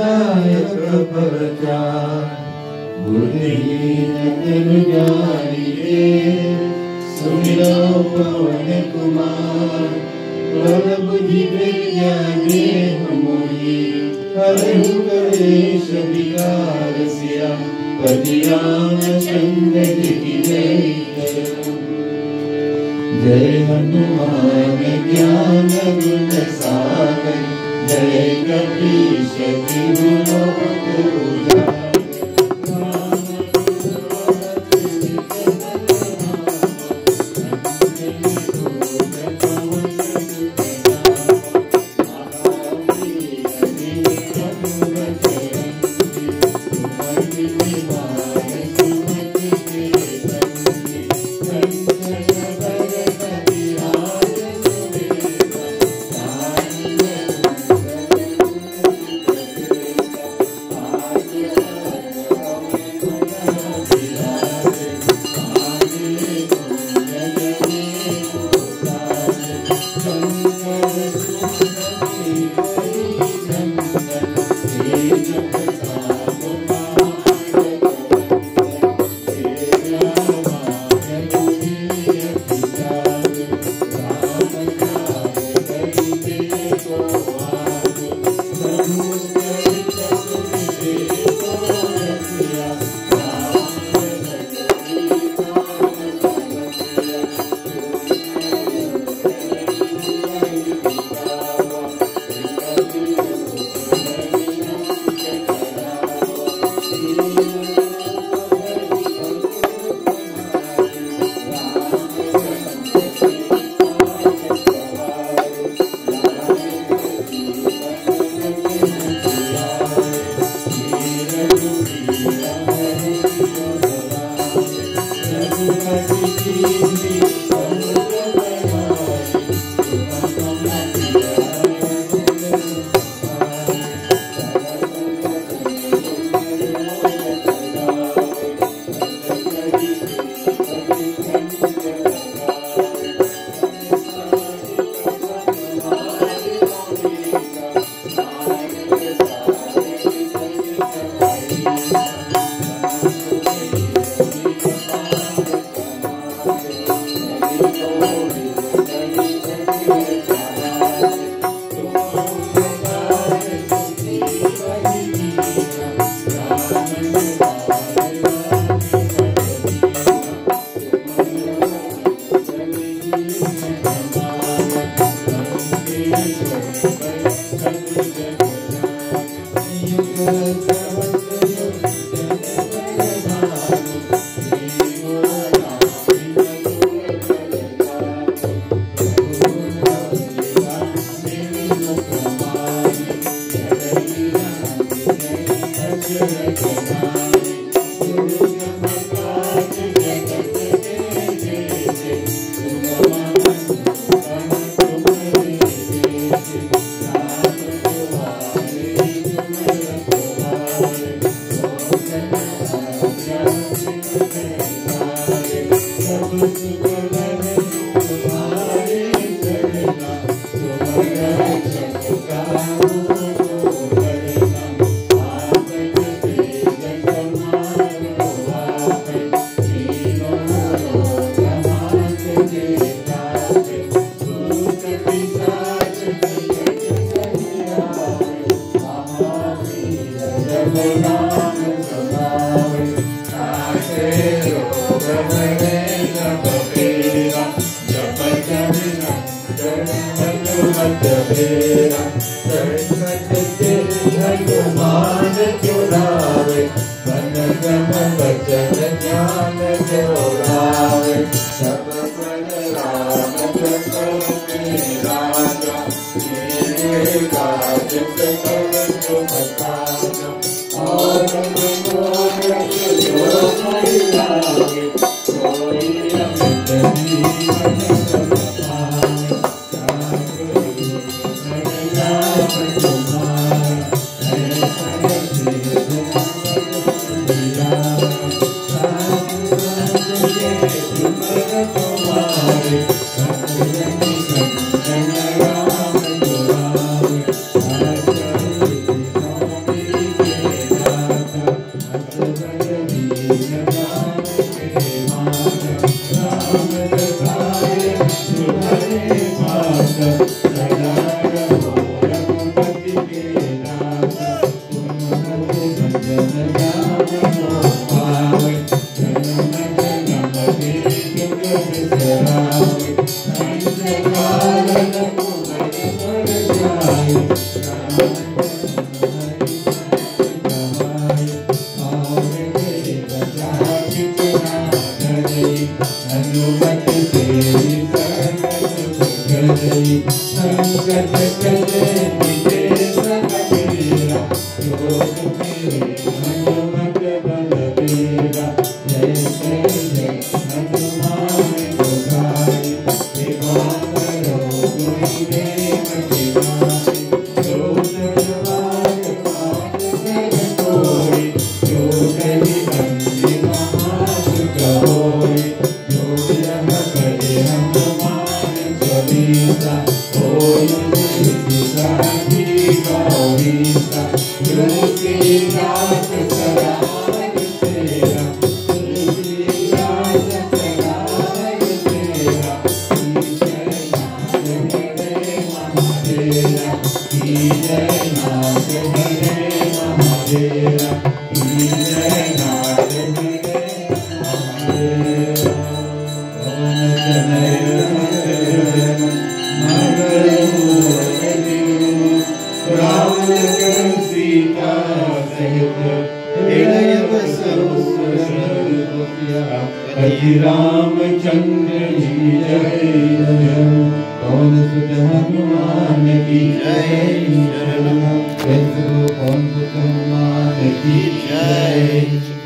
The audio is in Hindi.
दायक प्रचार बुद्धिहीन तनु जानिए सुमिरो पवन कुमार बल बुद्धि विद्या देह मोहि हरहु कलेश विकार सिया पति रामचंद्र की जय करो। जय हनुमान ज्ञान गुण सागर जय कपीश तिहु लोक उजागर। हनुमत बलदेवा जय जय जय हनुमान गोसाई कृपा करो गुरुदेव की नाई जो दरबार पाठ कर कोई जो कही बंदी महासुख होई जो यह करे हनुमान चालीसा होई सिद्धि साधी गौरीसा जो की नाथ सराय तेरा तुलसीदास सराय तेरा की जय नाथ हरे महादेवा की जय नाथ हरे महादेवा पवन तनय मंगल रावण कर सीता सहित हृदय बसो हरि रामचंद्र जी जय जय पवन सुत हनुमान की जय शरण पवन सुत हनुमान की जय।